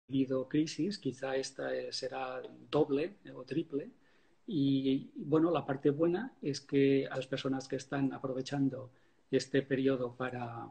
vivido crisis, quizá esta será doble o triple. Y bueno, la parte buena es que a las personas que están aprovechando este periodo para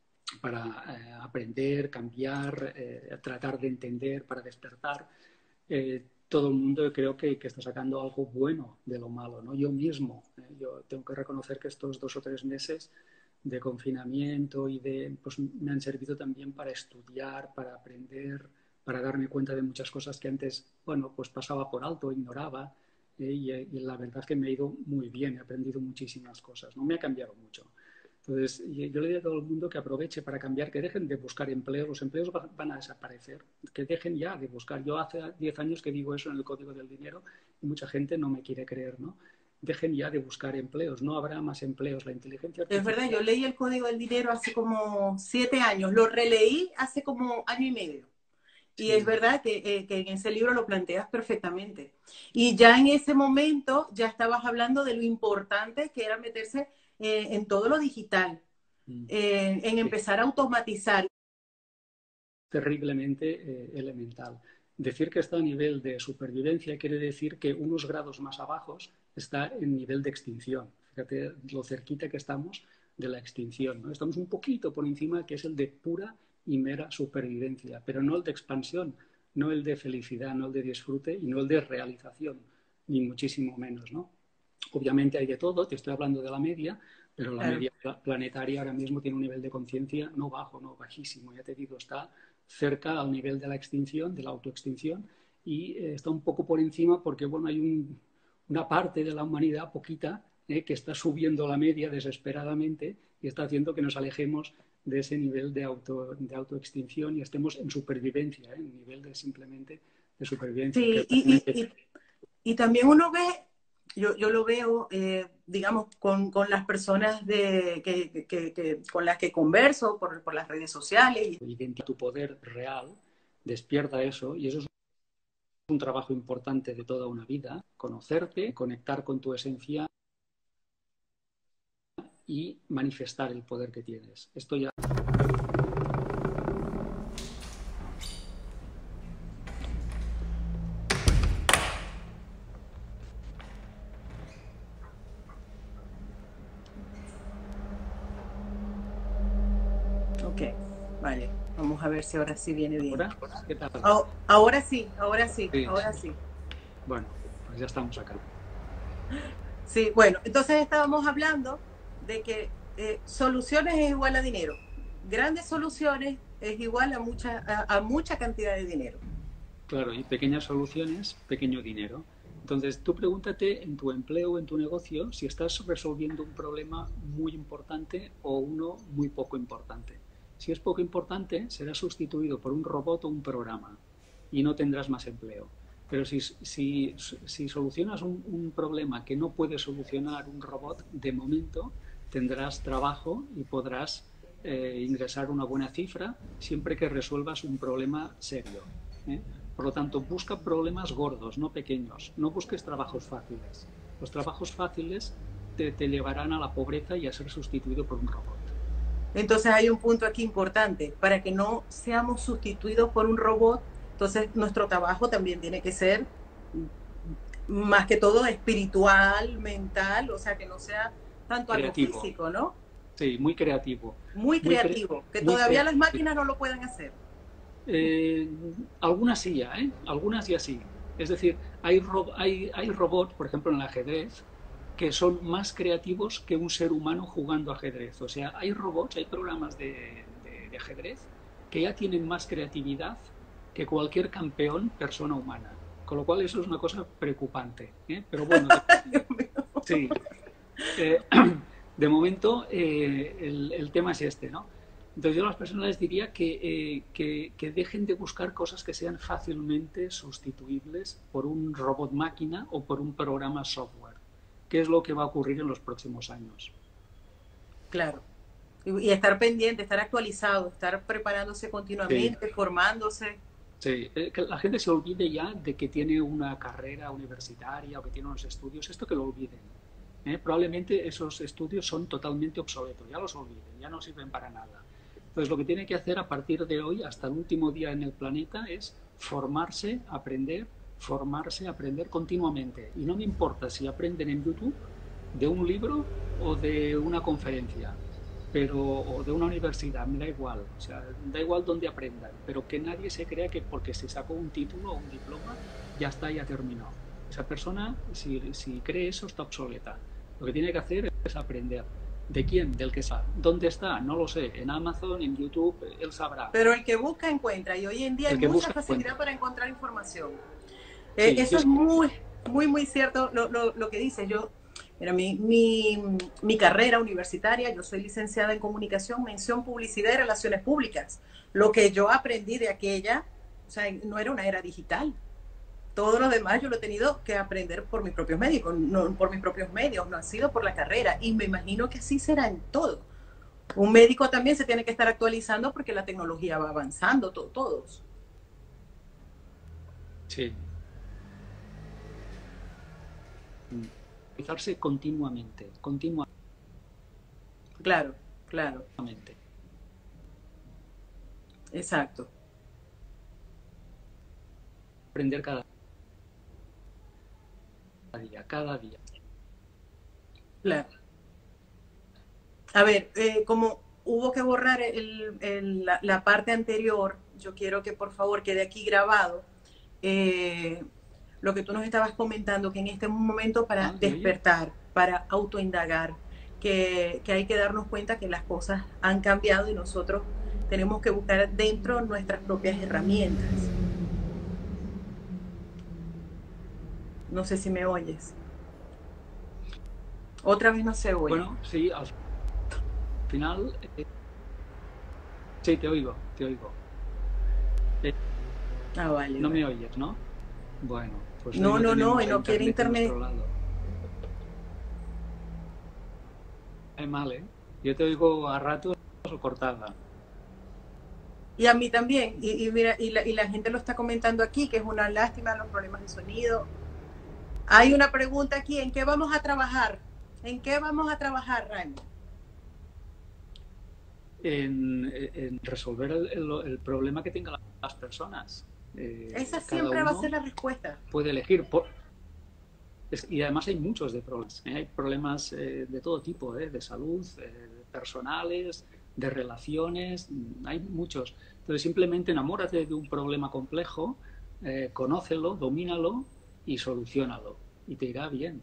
aprender, cambiar, tratar de entender, para despertar, todo el mundo creo que está sacando algo bueno de lo malo, ¿no? Yo mismo, yo tengo que reconocer que estos 2 o 3 meses de confinamiento pues me han servido también para estudiar, para aprender, para darme cuenta de muchas cosas que antes, bueno, pues pasaba por alto, ignoraba, y la verdad es que me ha ido muy bien, he aprendido muchísimas cosas, no me ha cambiado mucho. Entonces, yo le digo a todo el mundo que aproveche para cambiar, que dejen de buscar empleo, los empleos van a desaparecer, que dejen ya de buscar. Yo hace 10 años que digo eso en el Código del Dinero y mucha gente no me quiere creer, ¿no? Dejen ya de buscar empleos, no habrá más empleos. La inteligencia Es artificial... verdad, yo leí el Código del Dinero hace como 7 años, lo releí hace como año y medio. Y Sí. es verdad que en ese libro lo planteas perfectamente. Y ya en ese momento ya estabas hablando de lo importante que era meterse en todo lo digital, en empezar a automatizar. Terriblemente elemental. Decir que está a nivel de supervivencia quiere decir que unos grados más abajo está en nivel de extinción. Fíjate lo cerquita que estamos de la extinción, ¿no? Estamos un poquito por encima, que es el de pura y mera supervivencia, pero no el de expansión, no el de felicidad, no el de disfrute y no el de realización, ni muchísimo menos, ¿no? Obviamente hay de todo, te estoy hablando de la media, pero la Claro. media planetaria ahora mismo tiene un nivel de conciencia no bajo, no bajísimo, ya te digo, está cerca al nivel de la extinción, de la autoextinción, y está un poco por encima porque, bueno, hay una parte de la humanidad, poquita, que está subiendo la media desesperadamente y está haciendo que nos alejemos de ese nivel de autoextinción y estemos en supervivencia, en nivel de simplemente de supervivencia. Que Sí, y también uno ve, yo lo veo, digamos, con las personas con las que converso por las redes sociales. identifica tu poder real, despierta eso, y eso es un trabajo importante de toda una vida, conocerte, conectar con tu esencia y manifestar el poder que tienes. Esto ya... Ok, vale. Vamos a ver si ahora sí viene bien. ¿Ahora? ¿Qué tal? Ahora sí, ahora sí, Sí. ahora sí. Bueno, pues ya estamos acá. Sí, bueno, entonces estábamos hablando de que soluciones es igual a dinero. Grandes soluciones es igual a mucha cantidad de dinero. Claro, y pequeñas soluciones, pequeño dinero. Entonces, tú pregúntate en tu empleo, en tu negocio, si estás resolviendo un problema muy importante o uno muy poco importante. Si es poco importante, será sustituido por un robot o un programa y no tendrás más empleo. Pero si solucionas un problema que no puede solucionar un robot, de momento tendrás trabajo y podrás ingresar una buena cifra siempre que resuelvas un problema serio. Por lo tanto, busca problemas gordos, no pequeños. No busques trabajos fáciles. Los trabajos fáciles te llevarán a la pobreza y a ser sustituido por un robot. Entonces hay un punto aquí importante. Para que no seamos sustituidos por un robot, entonces nuestro trabajo también tiene que ser más que todo espiritual, mental, o sea, que no sea tanto creativo. Algo físico, ¿no? Sí, muy creativo. Muy creativo, que muy todavía las máquinas no lo pueden hacer. Algunas sí ya, algunas ya sí. Es decir, hay robots, por ejemplo, en el ajedrez, que son más creativos que un ser humano jugando ajedrez. O sea, hay robots, hay programas de ajedrez que ya tienen más creatividad que cualquier campeón persona humana. Con lo cual eso es una cosa preocupante. Pero bueno, sí. De momento el tema es este, ¿no? Entonces yo a las personas les diría que dejen de buscar cosas que sean fácilmente sustituibles por un robot máquina o por un programa software, que es lo que va a ocurrir en los próximos años. Claro. Y estar pendiente, estar actualizado, estar preparándose continuamente, sí, formándose. Sí, que la gente se olvide ya de que tiene una carrera universitaria o que tiene unos estudios, esto que lo olviden. Probablemente esos estudios son totalmente obsoletos, ya los olviden, ya no sirven para nada. Entonces lo que tiene que hacer a partir de hoy hasta el último día en el planeta es formarse, aprender continuamente. Y no me importa si aprenden en YouTube de un libro o de una conferencia, o de una universidad, me da igual. O sea, da igual dónde aprendan, pero que nadie se crea que porque se sacó un título o un diploma, ya está, ya terminó. Esa persona, si cree eso, está obsoleta. Lo que tiene que hacer es aprender. ¿De quién? Del que sabe. ¿Dónde está? No lo sé. En Amazon, en YouTube, él sabrá. Pero el que busca, encuentra. Y hoy en día hay mucha facilidad para encontrar información. Sí, eso es muy, muy, muy cierto lo que dices. Mira, mi carrera universitaria, yo soy licenciada en comunicación, mención publicidad y relaciones públicas. Lo que yo aprendí de aquella, o sea, no era una era digital. Todo lo demás yo lo he tenido que aprender por mis propios medios, no por mis propios medios, no ha sido por la carrera. Y me imagino que así será en todo. Un médico también se tiene que estar actualizando porque la tecnología va avanzando, todos. Sí. Actualizarse continuamente. Claro. Exacto. Aprender cada día. Claro. A ver, como hubo que borrar la parte anterior, yo quiero que por favor quede aquí grabado lo que tú nos estabas comentando, que en este momento para despertar, para autoindagar, que hay que darnos cuenta que las cosas han cambiado y nosotros tenemos que buscar dentro nuestras propias herramientas. No sé si me oyes. Otra vez no se oye. Bueno, sí, al final... sí, te oigo. Vale. No me oyes, ¿no? Bueno, pues... No, y no quiere internet. Es mal, ¿eh? Yo te oigo a ratos o cortada. Y a mí también. Y mira, y la gente lo está comentando aquí, que es una lástima los problemas de sonido. Hay una pregunta aquí, ¿en qué vamos a trabajar? ¿En qué vamos a trabajar, Raymond? En resolver el problema que tengan las personas. Esa siempre va a ser la respuesta. Puede elegir. Y además hay muchos de problemas. Hay problemas de todo tipo, de salud, personales, de relaciones, hay muchos. Entonces simplemente enamórate de un problema complejo, conócelo, domínalo y soluciónalo. Y te irá bien.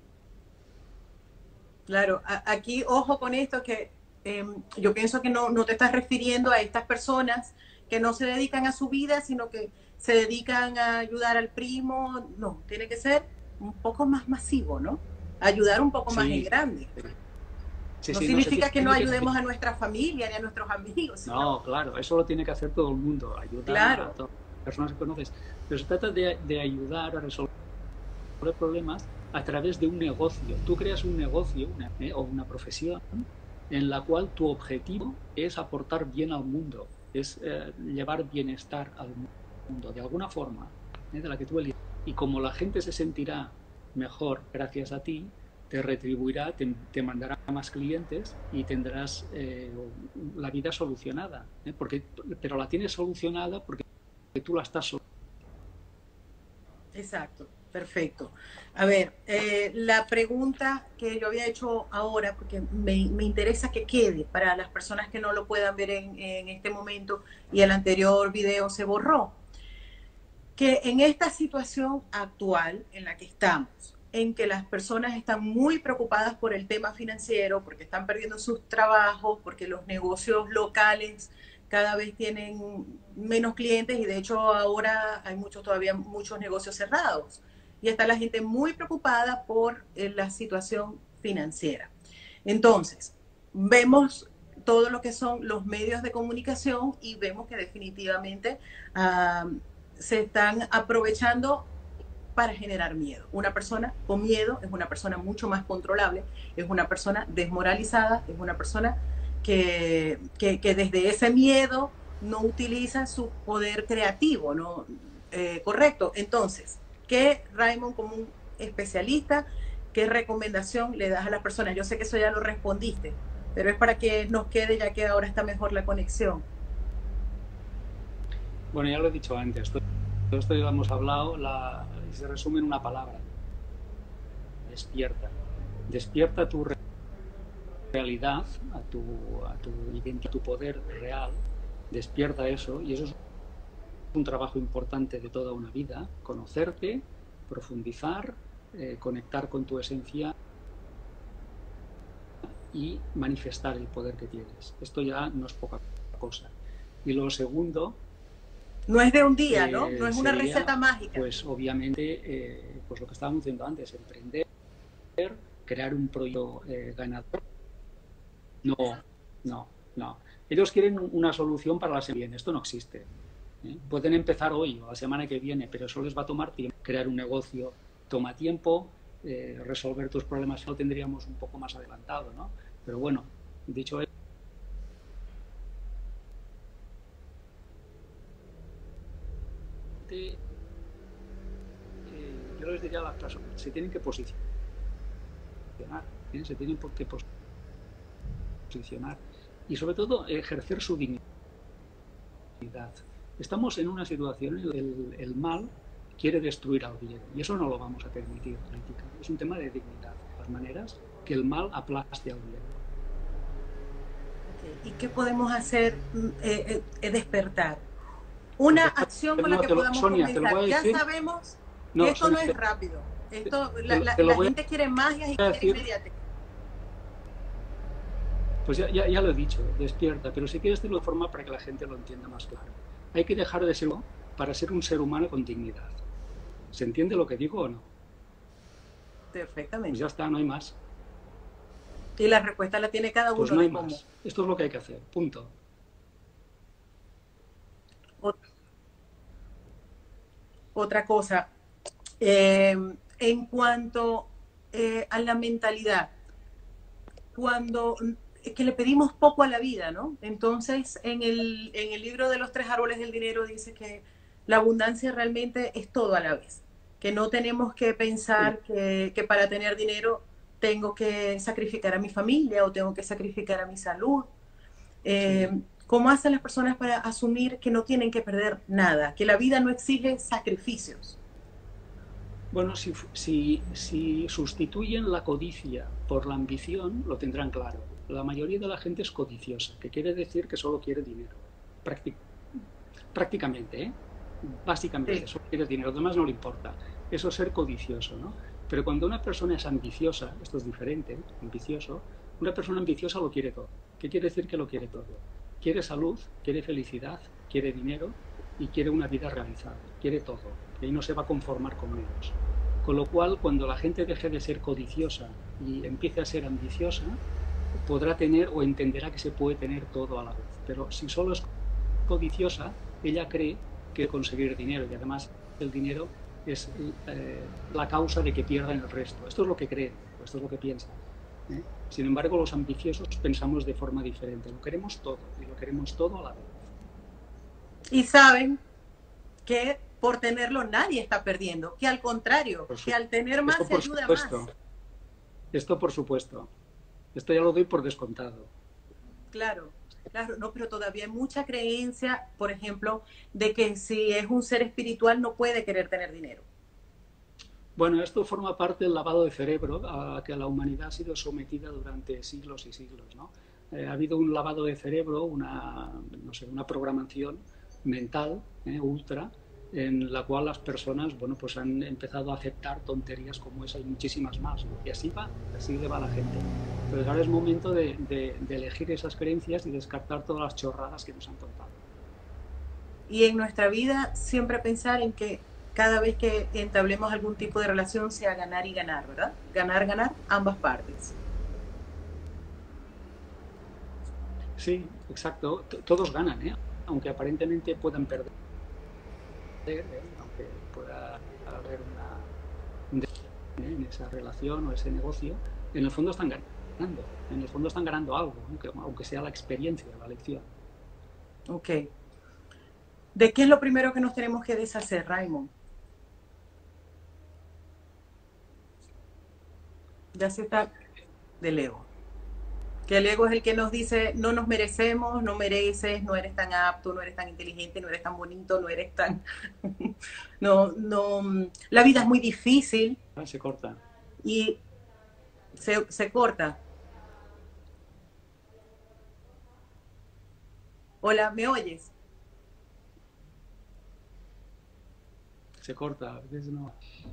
Claro, aquí ojo con esto que yo pienso que no te estás refiriendo a estas personas que no se dedican a su vida, sino que se dedican a ayudar al primo. No, tiene que ser un poco más masivo, ¿no? Ayudar un poco más en grande. Sí, no significa que no ayudemos a nuestra familia ni a nuestros amigos. No, claro, eso lo tiene que hacer todo el mundo, ayudar a todas las personas que conoces. Pero se trata de ayudar a resolver problemas a través de un negocio. Tú creas un negocio o una profesión en la cual tu objetivo es aportar bien al mundo, es llevar bienestar al mundo, de alguna forma, de la que tú eliges. Y como la gente se sentirá mejor gracias a ti, te retribuirá, te mandará más clientes y tendrás la vida solucionada. Pero la tienes solucionada porque tú la estás solucionando. Exacto, perfecto. A ver, la pregunta que yo había hecho ahora, porque me interesa que quede para las personas que no lo puedan ver en este momento y el anterior video se borró, que en esta situación actual en la que estamos, en que las personas están muy preocupadas por el tema financiero, porque están perdiendo sus trabajos, porque los negocios locales cada vez tienen menos clientes y de hecho ahora hay todavía muchos negocios cerrados. Y está la gente muy preocupada por la situación financiera. Entonces, vemos todo lo que son los medios de comunicación y vemos que definitivamente se están aprovechando para generar miedo. Una persona con miedo es una persona mucho más controlable, es una persona desmoralizada, es una persona que desde ese miedo no utiliza su poder creativo, ¿no? Correcto. Entonces, ¿qué, Raymond, como un especialista, qué recomendación le das a las personas? Yo sé que eso ya lo respondiste, pero es para que nos quede, ya que ahora está mejor la conexión. Bueno, ya lo he dicho antes. esto ya lo hemos hablado, se resume en una palabra: despierta. Despierta tu realidad, a tu identidad, a tu poder real, despierta eso, y eso es un trabajo importante de toda una vida: conocerte, profundizar, conectar con tu esencia y manifestar el poder que tienes. Esto ya no es poca cosa. Y lo segundo... No es de un día, ¿no? No es una receta mágica. Pues obviamente, pues lo que estábamos diciendo antes: emprender, crear un proyecto ganador. No. Ellos quieren una solución para la semana que viene. Esto no existe. Pueden empezar hoy o la semana que viene, pero eso les va a tomar tiempo. Crear un negocio toma tiempo. Resolver tus problemas lo tendríamos un poco más adelantado, ¿no? Pero bueno, dicho eso, yo les diría a las personas: se tienen que posicionar, se tienen que posicionar y sobre todo ejercer su dignidad. Estamos en una situación en la que el mal quiere destruir al bien, y eso no lo vamos a permitir. Es un tema de dignidad, de las maneras que el mal aplaste al bien. ¿Y qué podemos hacer? Despertar. Una acción con la que podamos comenzar. Ya sabemos que esto no es rápido. La gente quiere magia y quiere inmediatez. Pues ya lo he dicho, despierta, pero si quieres decirlo de forma para que la gente lo entienda más claro. Hay que dejar de serlo para ser un ser humano con dignidad. ¿Se entiende lo que digo o no? Perfectamente. Pues ya está, no hay más. Y la respuesta la tiene cada uno. Pues no hay más. Esto es lo que hay que hacer, punto. Otra cosa, en cuanto a la mentalidad, cuando que le pedimos poco a la vida, ¿no? Entonces, en el libro de los 3 árboles del dinero dice que la abundancia realmente es todo a la vez, que no tenemos que pensar que para tener dinero tengo que sacrificar a mi familia o tengo que sacrificar a mi salud. ¿Cómo hacen las personas para asumir que no tienen que perder nada, que la vida no exige sacrificios? Bueno, si sustituyen la codicia por la ambición, lo tendrán claro. La mayoría de la gente es codiciosa, que quiere decir que solo quiere dinero. Prácticamente, ¿eh? Básicamente, solo quiere dinero, lo demás no le importa. Eso es ser codicioso, ¿no? Pero cuando una persona es ambiciosa, esto es diferente, ambicioso, una persona ambiciosa lo quiere todo. ¿Qué quiere decir que lo quiere todo? Quiere salud, quiere felicidad, quiere dinero y quiere una vida realizada. Quiere todo. Y no se va a conformar con menos. Con lo cual, cuando la gente deje de ser codiciosa y empiece a ser ambiciosa, podrá tener o entenderá que se puede tener todo a la vez. Pero si solo es codiciosa, ella cree que conseguir dinero, y además el dinero es la causa de que pierdan el resto. Esto es lo que cree, esto es lo que piensa. Sin embargo, los ambiciosos pensamos de forma diferente. Lo queremos todo, y lo queremos todo a la vez. Y saben que por tenerlo nadie está perdiendo, que al contrario, que al tener más se ayuda más. Esto por supuesto. Esto ya lo doy por descontado. Claro, no, pero todavía hay mucha creencia, por ejemplo, de que si es un ser espiritual no puede querer tener dinero. Bueno, esto forma parte del lavado de cerebro a que la humanidad ha sido sometida durante siglos y siglos, ¿no? Ha habido un lavado de cerebro, una programación mental ultra, en la cual las personas, bueno, pues han empezado a aceptar tonterías como esa y muchísimas más, ¿no? Y así le va a la gente. Pero ahora es momento de elegir esas creencias y descartar todas las chorradas que nos han contado. Y en nuestra vida siempre pensar en que cada vez que entablemos algún tipo de relación sea ganar y ganar, ¿verdad? Ganar, ganar, ambas partes. Sí, exacto. Todos ganan, ¿eh? Aunque aparentemente puedan perder, aunque pueda haber en esa relación o ese negocio, en el fondo están ganando. En el fondo están ganando algo, aunque sea la experiencia, la lección. Ok. ¿De qué es lo primero que nos tenemos que deshacer, Raymond? Ya se está del ego. Que el ego es el que nos dice, no nos merecemos, no mereces, no eres tan apto, no eres tan inteligente, no eres tan bonito, no eres tan... no, no, la vida es muy difícil. Se corta. Y se corta. Hola, ¿me oyes? Se corta, a veces no.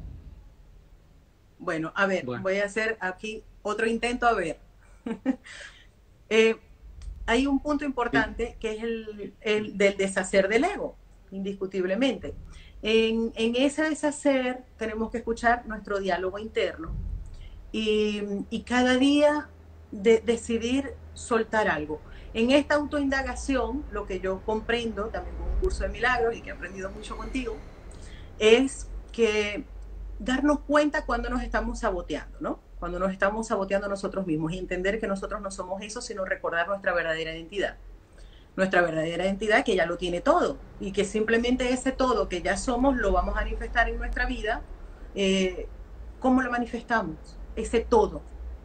Bueno, a ver, voy a hacer aquí otro intento, a ver. Hay un punto importante que es el del deshacer del ego, indiscutiblemente. En ese deshacer tenemos que escuchar nuestro diálogo interno y cada día decidir soltar algo. En esta autoindagación, lo que yo comprendo también con un curso de milagros y que he aprendido mucho contigo, es que darnos cuenta cuando nos estamos saboteando, ¿no? Cuando nos estamos saboteando a nosotros mismos y entender que nosotros no somos eso, sino recordar nuestra verdadera identidad. Nuestra verdadera identidad que ya lo tiene todo y que simplemente ese todo que ya somos lo vamos a manifestar en nuestra vida. ¿Cómo lo manifestamos? Ese todo.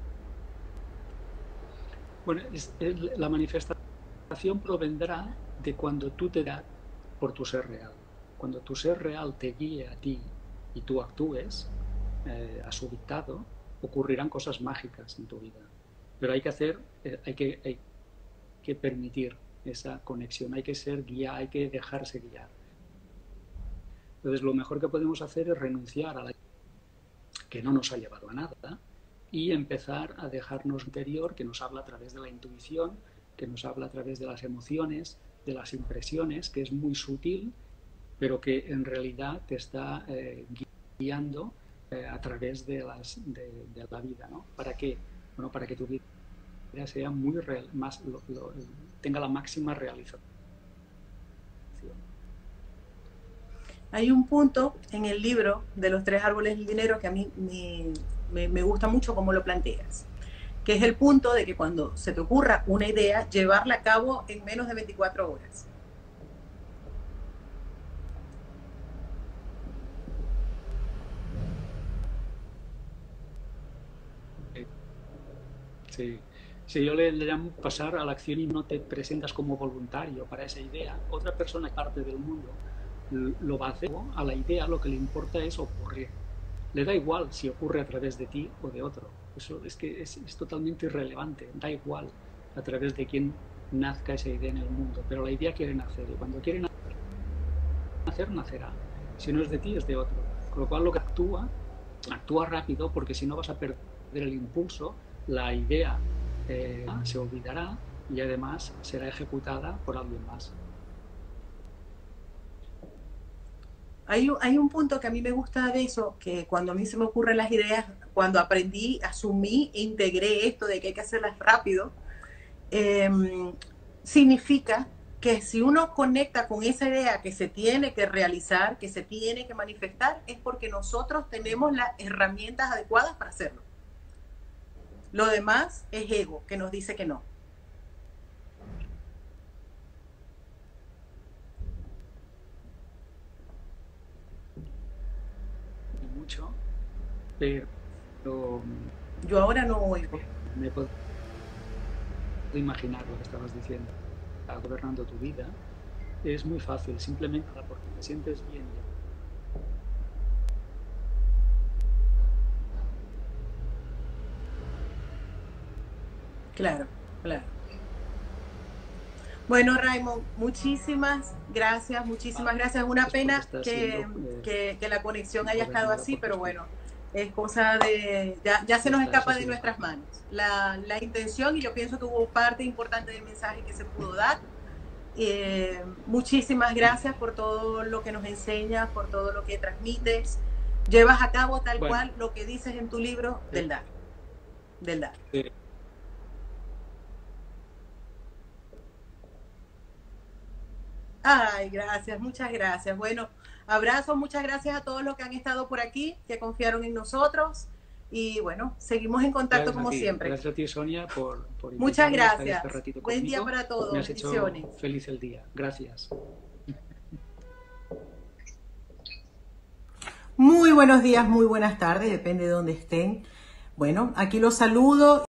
Bueno, la manifestación provendrá de cuando tú te das por tu ser real. Cuando tu ser real te guíe a ti y tú actúes a su dictado, ocurrirán cosas mágicas en tu vida. Pero hay que hacer, hay que permitir esa conexión, hay que ser guiado, hay que dejarse guiar. Entonces, lo mejor que podemos hacer es renunciar a la que no nos ha llevado a nada y empezar a dejarnos interior, que nos habla a través de la intuición, que nos habla a través de las emociones, de las impresiones, que es muy sutil, pero que en realidad te está guiando a través de la vida, ¿no? ¿Para qué? Bueno, para que tu vida sea muy real, tenga la máxima realización. Hay un punto en el libro de los 3 árboles del dinero que a mí me gusta mucho cómo lo planteas, que es el punto de que cuando se te ocurra una idea, llevarla a cabo en menos de 24 horas. Si yo le llamo pasar a la acción y no te presentas como voluntario para esa idea, otra persona parte del mundo lo va a hacer. A la idea lo que le importa es ocurrir. Le da igual si ocurre a través de ti o de otro. Eso es que es totalmente irrelevante. Da igual a través de quién nazca esa idea en el mundo. Pero la idea quiere nacer. Y cuando quiere nacer, nacerá. Si no es de ti, es de otro. Con lo cual lo que actúa rápido, porque si no vas a perder el impulso. La idea se olvidará y además será ejecutada por alguien más. Hay un punto que a mí me gusta de eso, que cuando a mí se me ocurren las ideas, cuando aprendí, asumí, integré esto de que hay que hacerlas rápido, significa que si uno conecta con esa idea que se tiene que realizar, que se tiene que manifestar, es porque nosotros tenemos las herramientas adecuadas para hacerlo. Lo demás es ego, que nos dice que no. Mucho, pero yo ahora no oigo. Me puedo imaginar lo que estabas diciendo. Estás gobernando tu vida. Es muy fácil, simplemente porque te sientes bien. Claro, claro. Bueno, Raymond, muchísimas gracias, muchísimas gracias. Una pena que la conexión haya estado así, pero bueno, es cosa de... Ya se nos escapa de nuestras manos. La intención, y yo pienso que hubo parte importante del mensaje que se pudo dar. Muchísimas gracias por todo lo que nos enseñas, por todo lo que transmites. Llevas a cabo tal cual lo que dices en tu libro del dar. Del dar. Ay, gracias, muchas gracias. Bueno, abrazos, muchas gracias a todos los que han estado por aquí, que confiaron en nosotros. Y bueno, seguimos en contacto como siempre. Gracias a ti, Sonia, por muchas gracias. Buen día para todos. Me has hecho feliz el día. Gracias. Muy buenos días, muy buenas tardes, depende de dónde estén. Bueno, aquí los saludo.